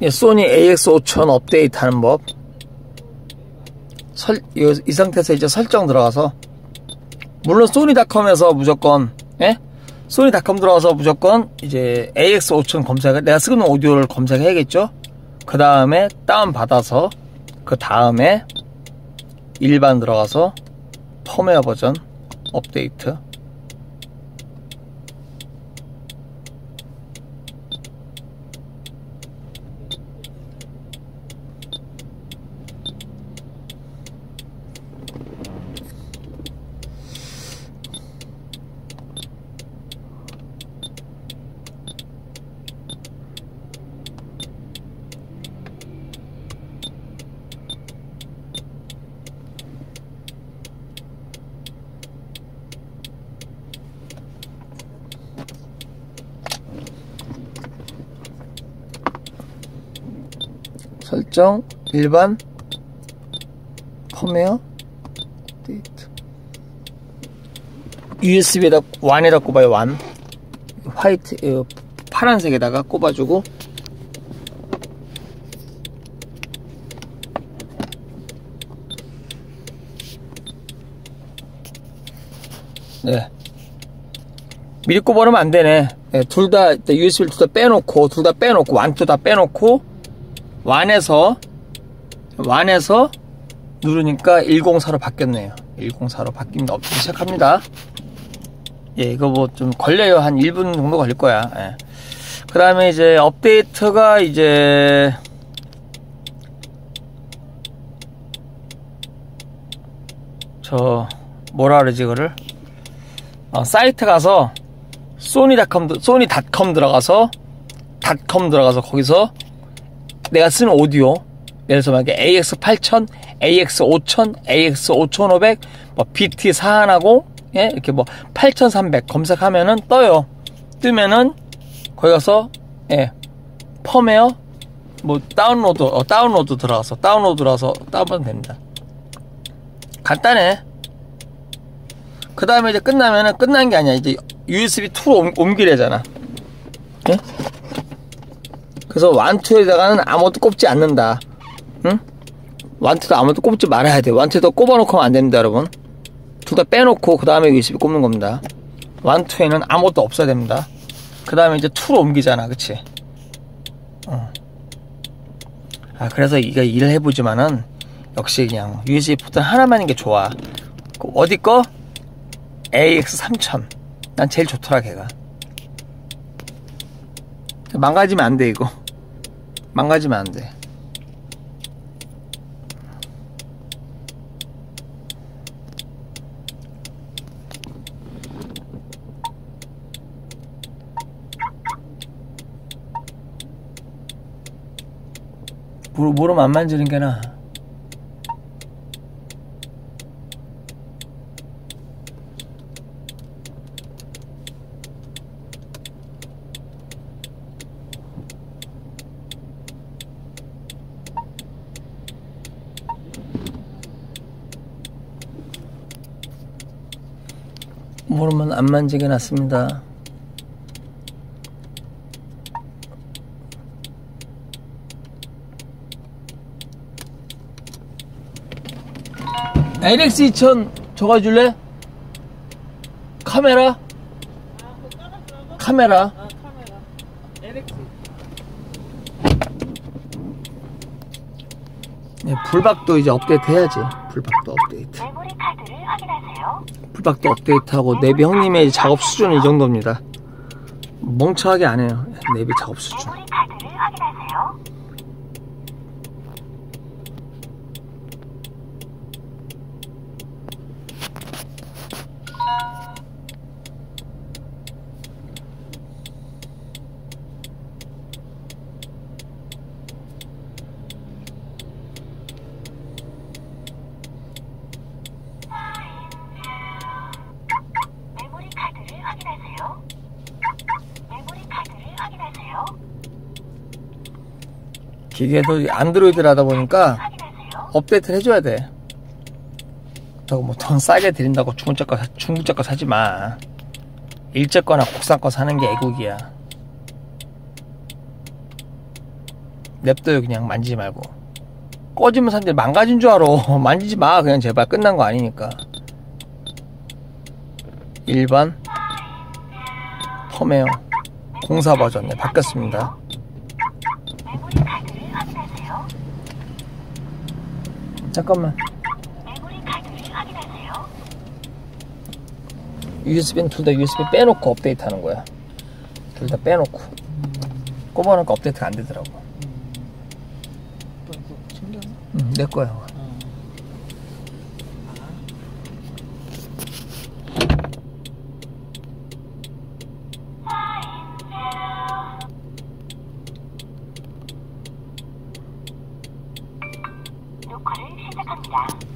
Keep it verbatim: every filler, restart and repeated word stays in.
예, 소니 에이엑스 오천 업데이트 하는 법. 설, 이, 이 상태에서 이제 설정 들어가서, 물론 소니닷컴에서 무조건, 예? 소니닷컴 들어가서 무조건 이제 에이엑스 오천 검색, 내가 쓰는 오디오를 검색해야겠죠? 그 다음에 다운받아서, 그 다음에 일반 들어가서 펌웨어 버전 업데이트. 설정, 일반, 펌웨어, 업데이트. 유에스비에다 완에다 꼽아요. 완. 화이트, 어, 파란색에다가 꼽아주고, 네. 미리 꼽아놓으면 안 되네. 네, 둘 다, 유에스비를 둘 다 빼놓고, 둘 다 빼놓고, 완투 다 빼놓고, 완에서 완에서 누르니까 백사로 바뀌었네요. 백사로 바뀝니다. 업데이트 시작합니다. 예, 이거 뭐 좀 걸려요. 한 일 분 정도 걸릴 거야. 예. 그 다음에 이제 업데이트가 이제 저 뭐라 그러지 그거를 어, 사이트 가서 소니닷컴 소니닷컴 들어가서 닷컴 들어가서 거기서 내가 쓰는 오디오, 예를 들어서 만약에 에이엑스 팔천, 에이엑스 오천, 에이엑스 오천오백, 뭐 비티 사천하고, 예, 이렇게 뭐 팔천삼백 검색하면은 떠요. 뜨면은 거기 가서 예, 펌웨어 뭐 다운로드, 어, 다운로드 들어가서 다운로드 들어가서 다운받으면 됩니다. 간단해. 그 다음에 이제 끝나면은 끝난 게 아니야. 이제 유에스비 투로 옮기래잖아. 예? 그래서 완투에다가는 아무것도 꼽지 않는다. 응? 완투도 아무것도 꼽지 말아야 돼. 완투에다 꼽아놓고 하면 안 됩니다, 여러분. 둘 다 빼놓고 그 다음에 유에스비 꼽는 겁니다. 완투에는 아무것도 없어야 됩니다. 그 다음에 이제 투로 옮기잖아, 그치? 어. 아, 그래서 이거 일을 해보지만은 역시 그냥 유에스비 포트 하나만인 게 좋아. 어디 거? 에이엑스 삼천. 난 제일 좋더라, 걔가. 망가지면 안 돼, 이거. 망가지면 안 돼. 모르면 안 만지는 게 나아. 모르면 안 만지게 놨습니다. 에이엑스 이천 적어줄래? 카메라? 카메라? 네, 불박도 이제 업데이트 해야지. 불박도 업데이트. 메모리 카드를 확인하세요. 불박도 업데이트하고 내비 형님의 작업 수준은 이 정도입니다. 멍청하게 안 해요. 내비 작업 수준. 메모리 카드를 확인하세요. 메모리 카드를 확인하세요. 메모리 카드를 확인하세요. 기계도 안드로이드를 하다 보니까 확인하세요. 업데이트를 해줘야 돼. 저거 뭐 돈 싸게 드린다고 중국자 거, 중국자 거 사지 마. 일제 거나 국산 거 사는 게 애국이야. 냅둬요. 그냥 만지지 말고. 꺼지면 사람들이 망가진 줄 알아. 만지지 마. 그냥 제발. 끝난 거 아니니까. 일반 펌웨어 공사 버전. 네, 바뀌었습니다. 메모리 카드를 확인하세요. 잠깐만. 메모리 카드를 확인하세요. 유에스비는 둘 다 유에스비 빼놓고 업데이트 하는 거야. 둘 다 빼놓고. 꼽아놓으니까 업데이트가 안 되더라고. 응, 내 거야. 녹화를 시작합니다.